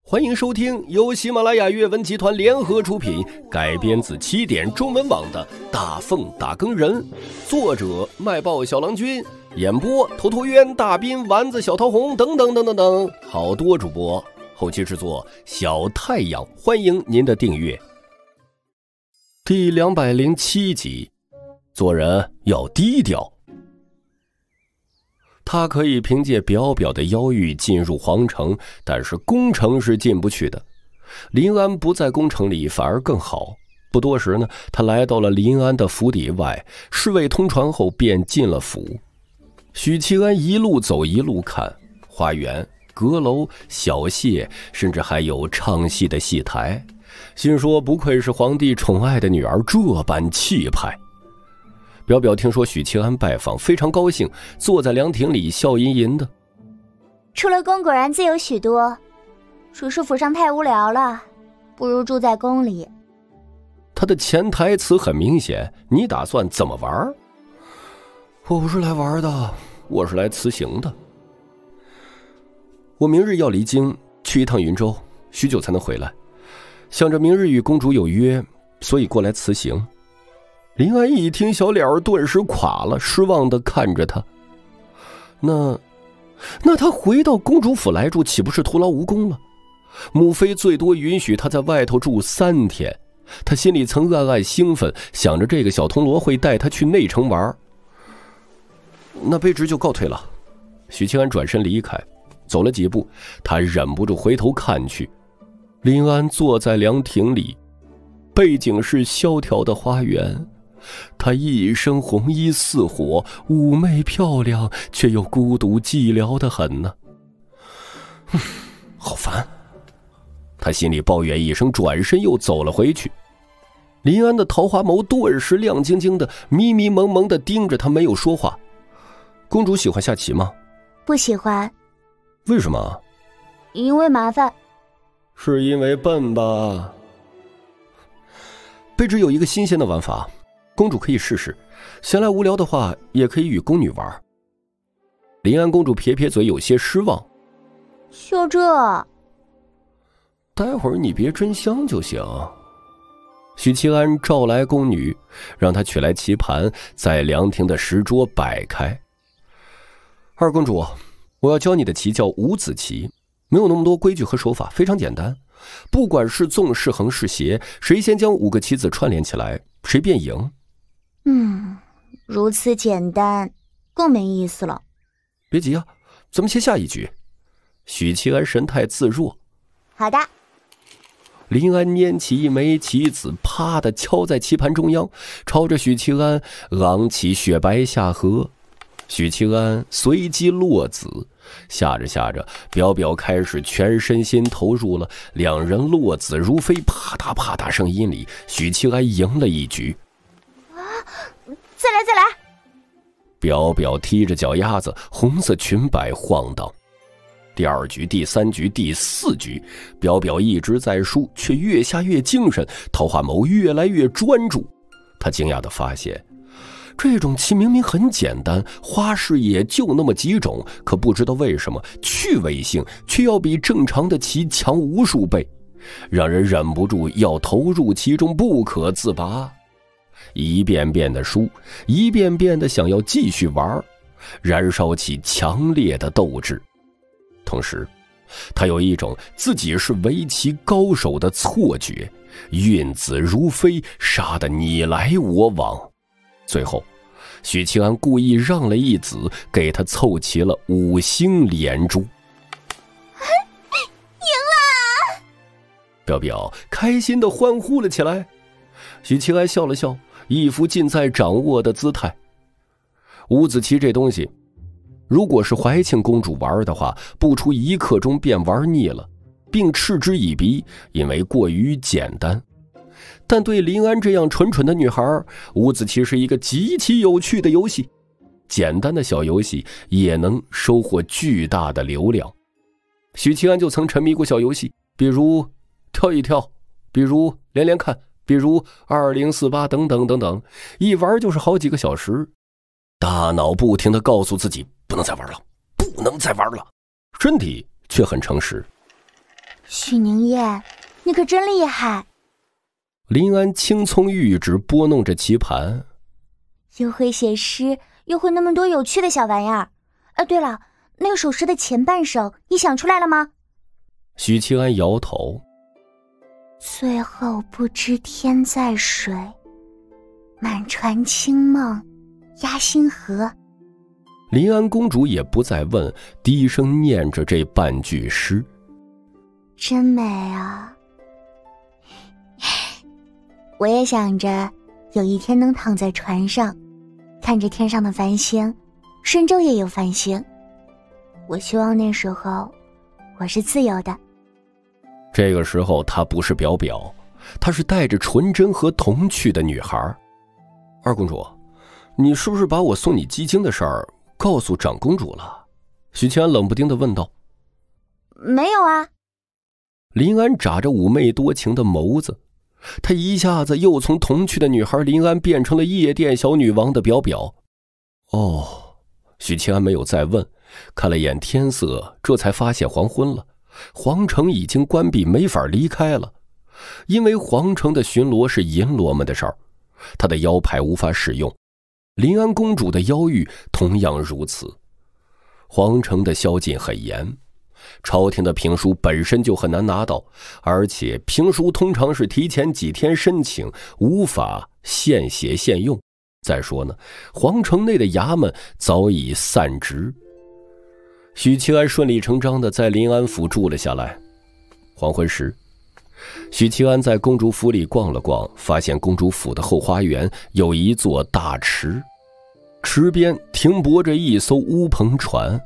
欢迎收听由喜马拉雅阅文集团联合出品，改编自起点中文网的《大奉打更人》，作者卖报小郎君，演播头陀渊、大斌、丸子、小桃红等等等等等，好多主播，后期制作小太阳，欢迎您的订阅。第207集，做人要低调。他可以凭借表表的妖域进入皇城，但是宫城是进不去的。林安不在宫城里反而更好。不多时呢，他来到了林安的府邸外，侍卫通传后便进了府。许七安一路走一路看，花园、阁楼、小榭，甚至还有唱戏的戏台，心说不愧是皇帝宠爱的女儿，这般气派。表表听说许七安拜访，非常高兴，坐在凉亭里笑吟吟的。 出了宫果然自由许多，属是府上太无聊了，不如住在宫里。 他的潜台词很明显，你打算怎么玩？我不是来玩的，我是来辞行的。我明日要离京，去一趟云州，许久才能回来，想着明日与公主有约，所以过来辞行。林安一听，小脸顿时垮了，失望地看着他。那他回到公主府来住，岂不是徒劳无功了？母妃最多允许他在外头住3天，他心里曾暗暗兴奋，想着这个小铜锣会带他去内城玩。那卑职就告退了。许清安转身离开，走了几步，他忍不住回头看去。林安坐在凉亭里，背景是萧条的花园。她一身红衣似火，妩媚漂亮，却又孤独寂寥得很呢。好烦。他心里抱怨一声，转身又走了回去。林安的桃花眸顿时亮晶晶的，迷迷蒙蒙的盯着他，没有说话。公主喜欢下棋吗？ 不喜欢。 为什么？ 因为麻烦。 是因为笨吧？卑职有一个新鲜的玩法，公主可以试试，闲来无聊的话也可以与宫女玩。林安公主撇撇嘴，有些失望。 就这？ 待会儿你别真香就行。许七安召来宫女，让她取来棋盘，在凉亭的石桌摆开。二公主，我要教你的棋叫五子棋，没有那么多规矩和手法，非常简单。不管是纵是横是斜，谁先将5个棋子串联起来，谁便赢。 如此简单，更没意思了。 别急啊，咱们先下一局。许七安神态自若。 好的。 林安拈起一枚棋子，啪地敲在棋盘中央，朝着许七安昂起雪白下颌。许七安随即落子，下着下着，表表开始全身心投入了，两人落子如飞，啪嗒啪嗒声音里，许七安赢了一局。 再来！ 表表踢着脚丫子，红色裙摆晃荡。第2局、第3局、第4局，表表一直在输，却越下越精神，桃花眸越来越专注。他惊讶地发现，这种棋明明很简单，花式也就那么几种，可不知道为什么趣味性却要比正常的棋强无数倍，让人忍不住要投入其中不可自拔。一遍遍的输，一遍遍的想要继续玩，燃烧起强烈的斗志。同时他有一种自己是围棋高手的错觉，运子如飞，杀得你来我往。最后许清安故意让了一子，给他凑齐了5星连珠。 赢了！ 表表开心地欢呼了起来。许清安笑了笑，一副尽在掌握的姿态。五子棋这东西，如果是怀庆公主玩的话，不出1刻钟便玩腻了，并嗤之以鼻，因为过于简单。但对林安这样蠢蠢的女孩，五子棋是一个极其有趣的游戏。简单的小游戏也能收获巨大的流量。许七安就曾沉迷过小游戏，比如跳一跳，比如连连看，比如2048等等等等，一玩就是好几个小时。大脑不停地告诉自己不能再玩了，不能再玩了，身体却很诚实。 许宁叶，你可真厉害。 林安青葱玉指拨弄着棋盘， 又会写诗，又会那么多有趣的小玩意儿。对了，那个首诗的前半首你想出来了吗？ 许七安摇头。 最后不知天在水，满船清梦压星河。 林安公主也不再问，低声念着这半句诗。 真美啊！我也想着有一天能躺在船上，看着天上的繁星，神州也有繁星。我希望那时候我是自由的。 这个时候她不是表表，她是带着纯真和童趣的女孩。二公主，你是不是把我送你鸡精的事儿告诉长公主了？许七安冷不丁地问道。 没有啊。 林安眨着妩媚多情的眸子，她一下子又从童趣的女孩林安变成了夜店小女王的表表。哦，许七安没有再问，看了眼天色，这才发现黄昏了，皇城已经关闭，没法离开了。因为皇城的巡逻是银罗们的事儿，他的腰牌无法使用，林安公主的腰玉同样如此。皇城的宵禁很严，朝廷的评书本身就很难拿到，而且评书通常是提前几天申请，无法现写现用。再说呢，皇城内的衙门早已散职。许七安顺理成章地在临安府住了下来。黄昏时，许七安在公主府里逛了逛，发现公主府的后花园有一座大池，池边停泊着一艘乌篷船。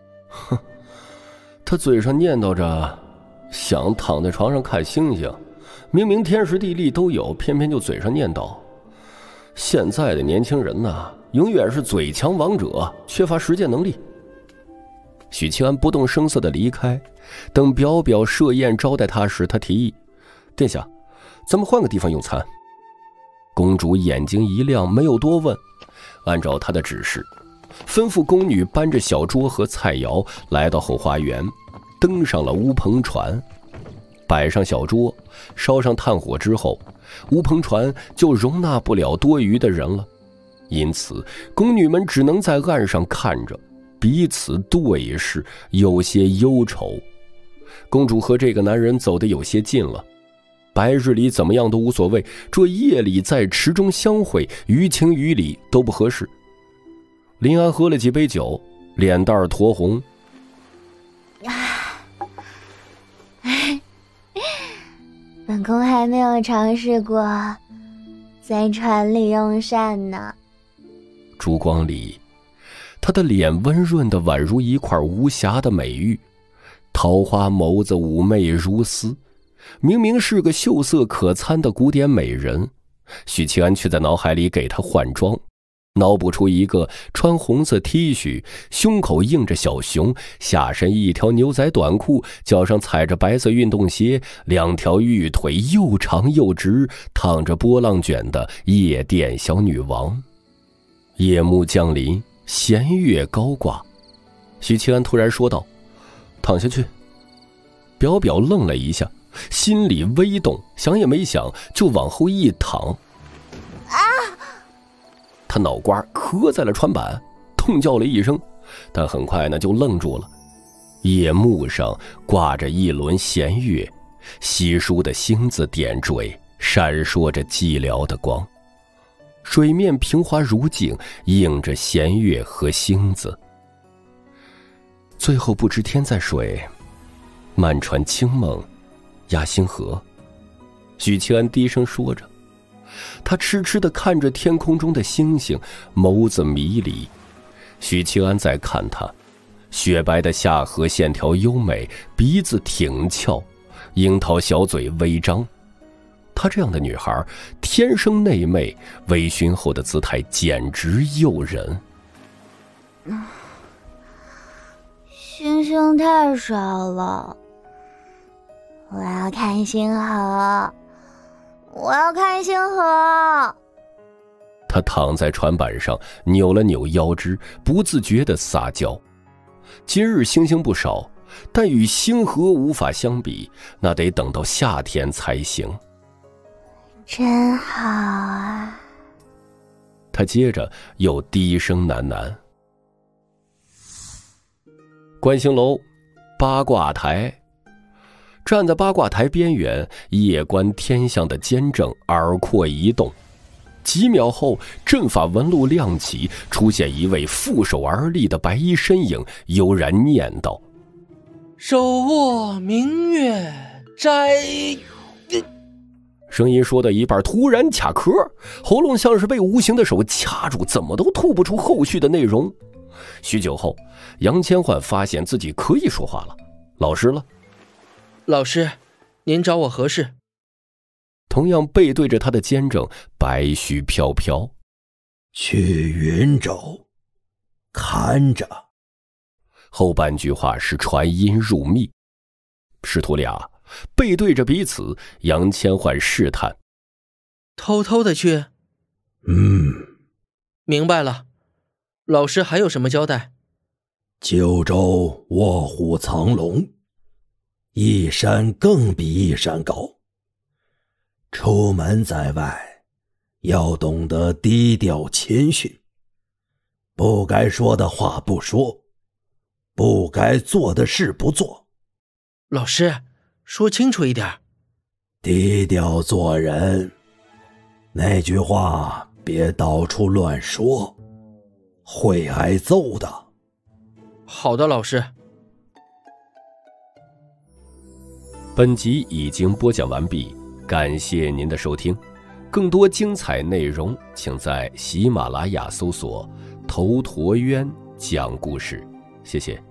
他嘴上念叨着想躺在床上看星星，明明天时地利都有，偏偏就嘴上念叨。现在的年轻人呢，永远是嘴强王者，缺乏实践能力。许七安不动声色地离开，等表表设宴招待他时，他提议：殿下，咱们换个地方用餐。公主眼睛一亮，没有多问，按照他的指示，吩咐宫女搬着小桌和菜肴来到后花园，登上了乌篷船。摆上小桌，烧上炭火之后，乌篷船就容纳不了多余的人了，因此宫女们只能在岸上看着，彼此对视，有些忧愁。公主和这个男人走得有些近了，白日里怎么样都无所谓，这夜里在池中相会，于情于理都不合适。林安喝了几杯酒，脸蛋酡红。 本宫还没有尝试过在船里用膳呢。 烛光里，她的脸温润的宛如一块无瑕的美玉，桃花眸子妩媚如丝。明明是个秀色可餐的古典美人，许七安却在脑海里给她换装，脑补出一个穿红色 T 恤，胸口印着小熊，下身一条牛仔短裤，脚上踩着白色运动鞋，两条玉腿又长又直，烫着波浪卷的夜店小女王。夜幕降临，弦月高挂，许七安突然说道：躺下去。表表愣了一下，心里微动，想也没想就往后一躺。他脑瓜磕在了船板，痛叫了一声，但很快呢就愣住了。夜幕上挂着一轮弦月，稀疏的星子点缀，闪烁着寂寥的光。水面平滑如镜，映着弦月和星子。最后不知天在水，满船清梦压星河。许七安低声说着，他痴痴地看着天空中的星星，眸子迷离。许七安在看他，雪白的下颌线条优美，鼻子挺翘，樱桃小嘴微张。她这样的女孩天生内媚，微醺后的姿态简直诱人。 星星太少了，我要看星河，我要看星河。 他躺在船板上，扭了扭腰肢，不自觉地撒娇。今日星星不少， 但与星河无法相比，那得等到夏天才行。 真好啊。 他接着又低声喃喃。观星楼八卦台，站在八卦台边缘，夜观天象的监正耳廓一动，几秒后，阵法纹路亮起，出现一位负手而立的白衣身影，悠然念道： 手握明月摘。 声音说到一半突然卡壳，喉咙像是被无形的手掐住，怎么都吐不出后续的内容。许久后，杨千焕发现自己可以说话了，老实了。 老师，您找我何事？ 同样背对着他的监正白须飘飘。 去云州看着。 后半句话是传音入密。师徒俩背对着彼此，杨千焕试探： 偷偷的去？明白了。老师还有什么交代？ 九州卧虎藏龙，一山更比一山高。出门在外，要懂得低调谦逊，不该说的话不说，不该做的事不做。 老师，说清楚一点。 低调做人，那句话别到处乱说，会挨揍的。 好的，老师。 本集已经播讲完毕，感谢您的收听。更多精彩内容，请在喜马拉雅搜索“头陀渊讲故事”。谢谢。